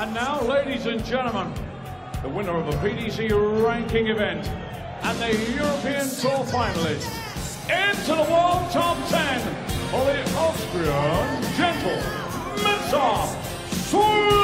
And now, ladies and gentlemen, the winner of the PDC ranking event and the European Tour finalist into the World Top 10 for the Austrian Gentle Mensa Sweden.